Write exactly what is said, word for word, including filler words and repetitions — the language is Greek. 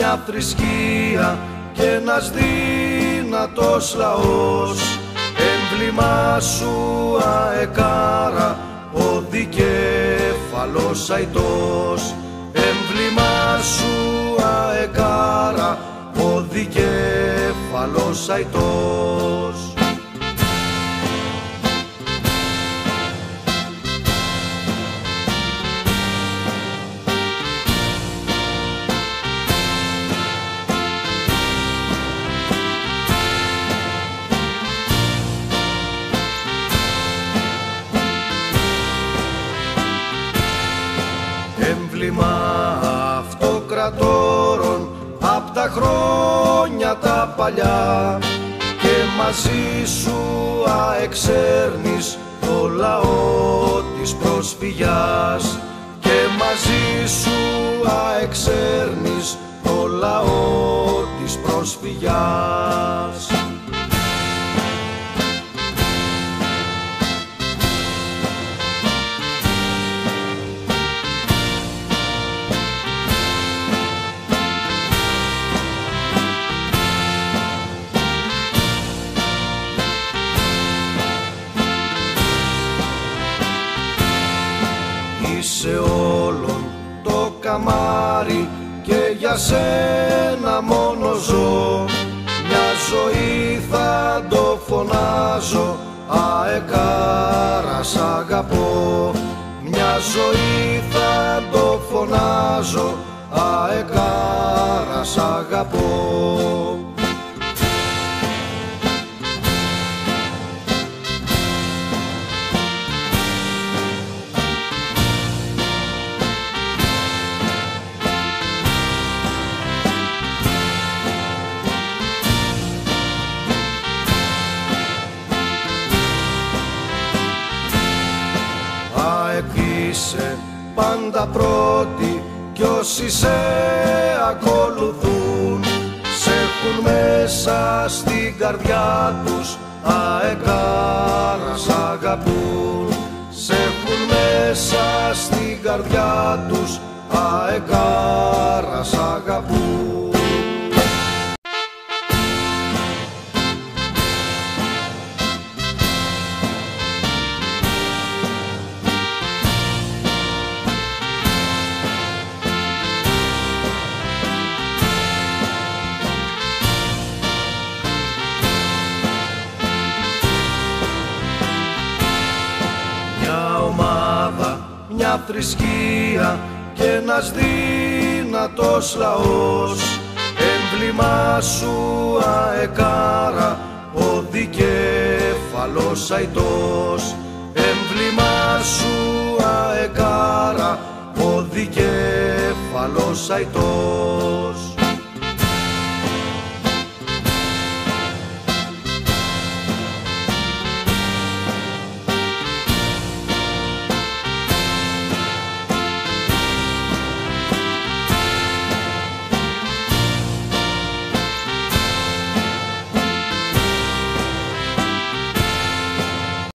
μια θρησκεία και ένας δυνατός λαός. Έμβλημά σου αεκάρα, ο δικέφαλος αητός. Έμβλημά σου αεκάρα, ο δικέφαλος αητός. Έμβλημα αυτοκρατόρων απ' τα χρόνια τα παλιά, και μαζί σου αεξέρνεις το λαό της προσφυγιάς, και μαζί σου αεξέρνεις το λαό της προσφυγιάς. Είσαι όλων το καμάρι και για σένα μόνο ζω. Μια ζωή θα το φωνάζω, αεκάρα σ' αγαπώ. Μια ζωή θα το φωνάζω, αεκάρα σ' αγαπώ. Είσαι πάντα πρώτη κι όσοι σε ακολουθούν σε έχουν μέσα στην καρδιά τους, αεκάρα σ' αγαπούν. Σε έχουν μέσα στην καρδιά τους, αεκάρα σ' αγαπούν. Μια θρησκεία και ένας δυνατός λαός. Έμβλημά σου αεκάρα, ο δικέφαλος αητός. Έμβλημά σου αεκάρα, ο δικέφαλος αητός.